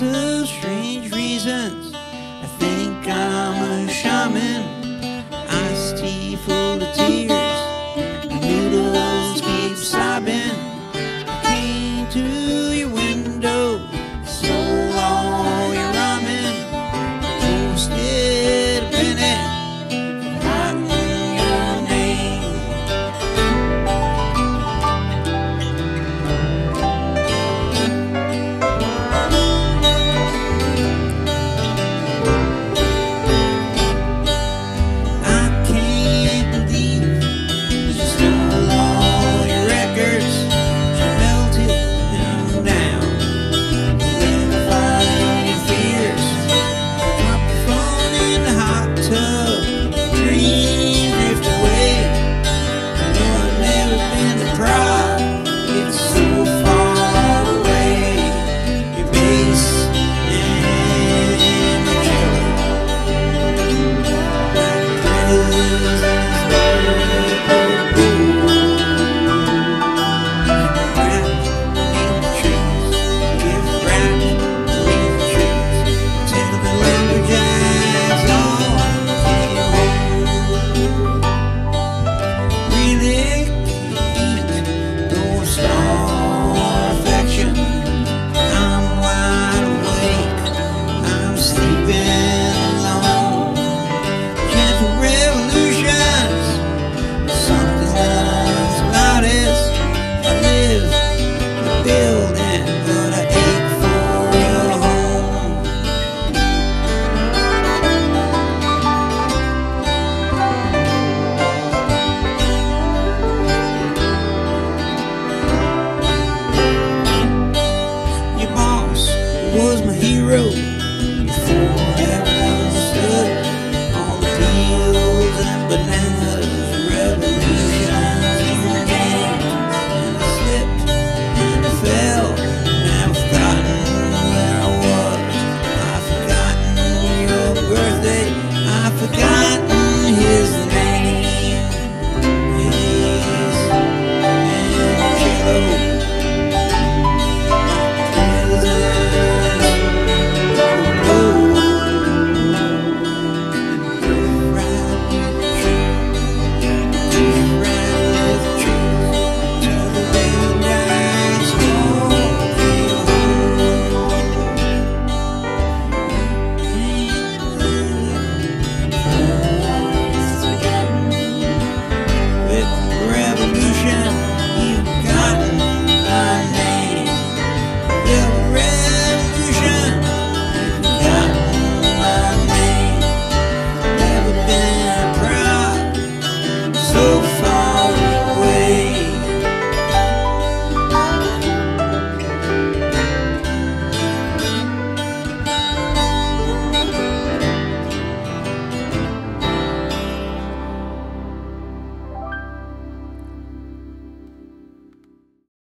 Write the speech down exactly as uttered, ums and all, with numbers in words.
lots of strange reasons. I think I'm a shaman. Iced tea full of tears, noodles keep sobbing. I came to your window, stole all your ramen, posted a penny, writing your name. I can't believe you stole all your records. You melted them down with fighting fears. Drop your phone in the hot tub, dreams drift away. I know I've never been to Prague, it's so far away. Your bass and your cello, like prisons there below. Wrapped in the trees, give wrapped in the trees, till the lumberjacks all came home. Really can't go star affection. I'm wide awake, I'm sleeping alone. Gentle revolutions, something's about us. I live in a building, but I ache for your home. Your boss was my hero.